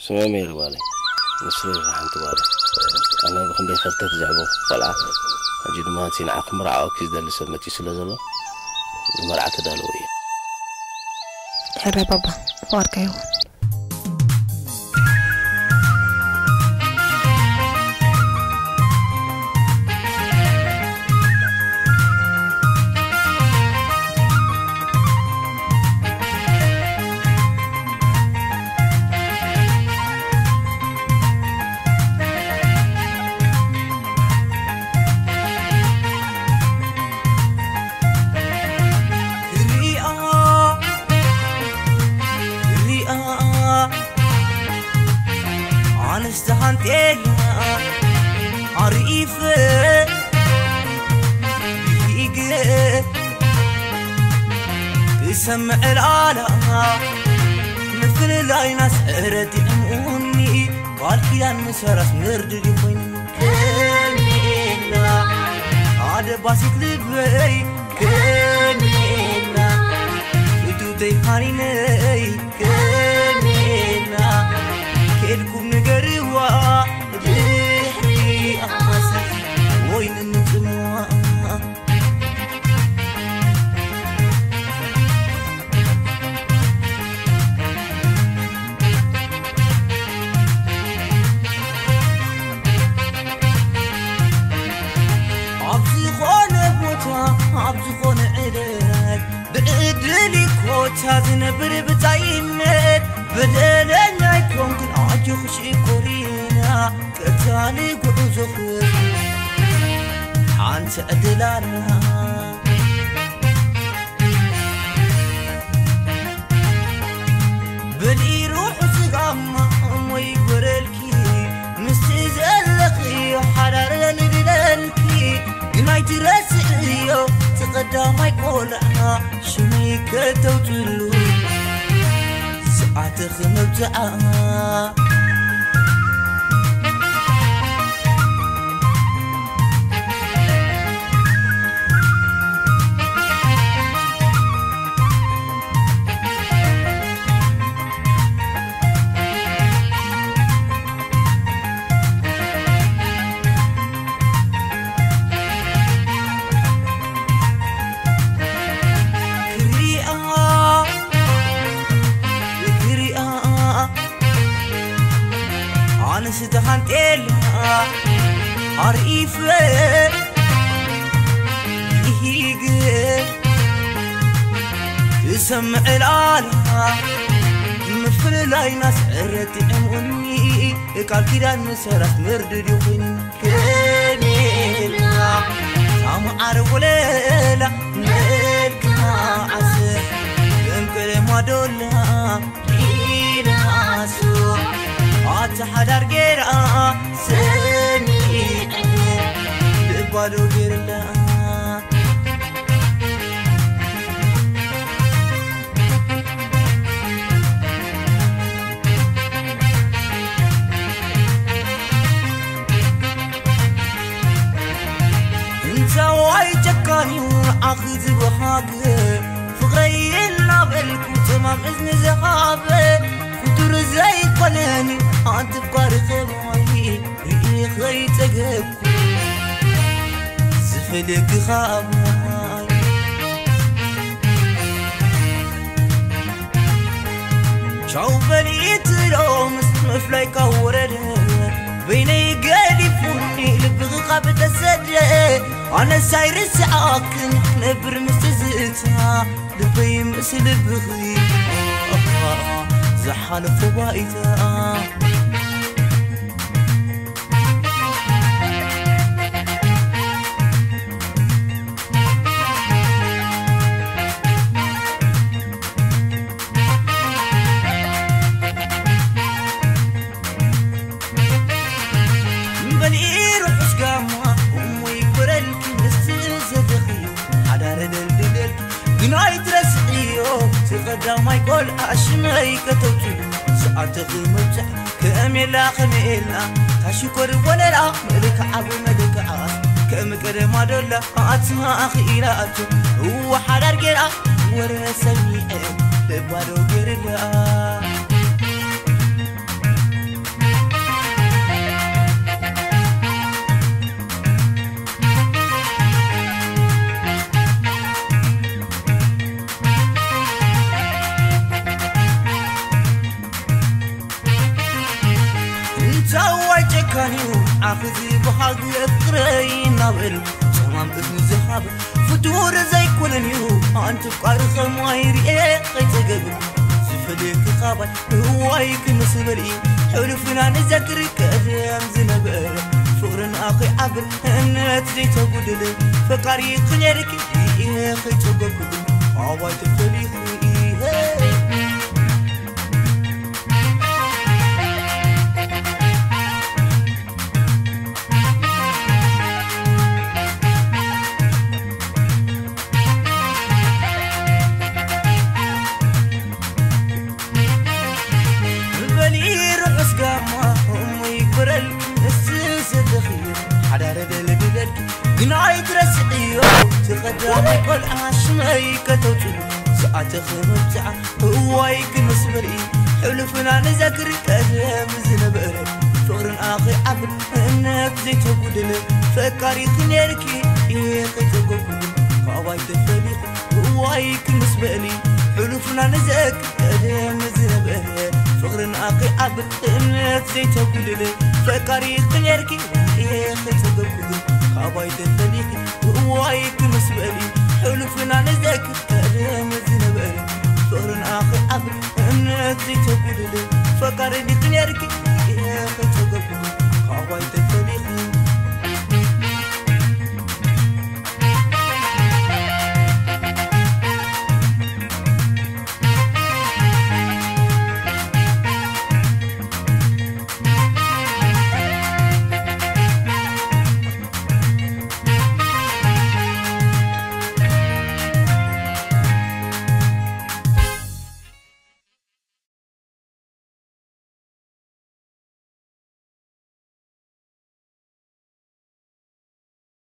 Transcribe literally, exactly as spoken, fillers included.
سمع مير بالي نسري راح انتبالي أنا بخلي خلتك زعبو طلع أجد ما تين عقم مرعى وكيز ده اللي سمتي سلازله المرعى تدالوية حرة بابا واركيو استهانتيها عريفة بيجي تسمع العالم مثل العين سهرت أموني والكيان مسرس مردد وين كميلا عاد باسك لبي كميلا ودودي خاريني كميلا كيدكم نقروا ريحي أحسن وين النجموا عبزي خون بوتا عبزي خون عدك بإدلي كوتا زنبر بتايمت بدلنا يكون كل عجو خشي كورينا كتالي قعوزو خير حانت أدلانا بلي روح سقاما أمي برلكي مستزلقي حرار لدلنكي قنايت رسئيو تقدام يقولها شمي كتوتلو ساعة خمبتها استهانتيها عريفة يجي تسمع العالم مثل العين سهرت أموني قال كده مسرت مردد وين كميلا سامع روليلا ملكا عسر يمكن ما دولا إيناسو أتحدر جرا سني لبادو جرلا انت واي جكاني أخذ بحاجة فغيرنا بالكم تمام إذن زهابة كتر زي قلاني عاد بقارخ معي ريقي خيتك زفلك خاماي شو بليت لو مفلايك ورد بيني قالي فوني لبغي قابت السجة أنا ساير ساكن نبر مستزيتها لبي مسل بغي زحل فوايتها بلي روح اسقامها امي برلك مستزدخي حدار دلدل قناي ترسقيو تقدر ما يقول أشمي كتوتي ساعة غمجة كاميلا خميلا تشكر ولا لا ملك عبو ملك عاس كمكر ما دولا أتما أخيراتو هو حرار جرا ورا سميع لبارو جرلا مكانيو عخزي بحاق يفقري نابل سمام إذن زخاب فتور زي كلنيو أنت بقارخ مايري إيه قيتقبل زفليك خابل هوايك مسبلي حلفنا نذكر كريم زنبال فقرن أخي عبر إنت زي تقودل فقاري قنيرك إيه قيتقبل عواي تفلي إيه قناي ترسعيو تقدامي كل عاشمي كتوتو ساعة خمسة هوايك مسبري حلفنا نذكر كلام زنبري فقر اخي عبد انك زي تقودل فكاري خنيركي ايه تقودل خواي تفليق هوايك مسبري حلفنا نذكر كلام زنبري فقر اخي عبد انك زي تقودل فكاري خنيركي ايه تقودل خواي تفليق هوايك مسبري حلفنا نذكر كلام زنبري فقر اخي عبد انك زي تقودل فكاري خنيركي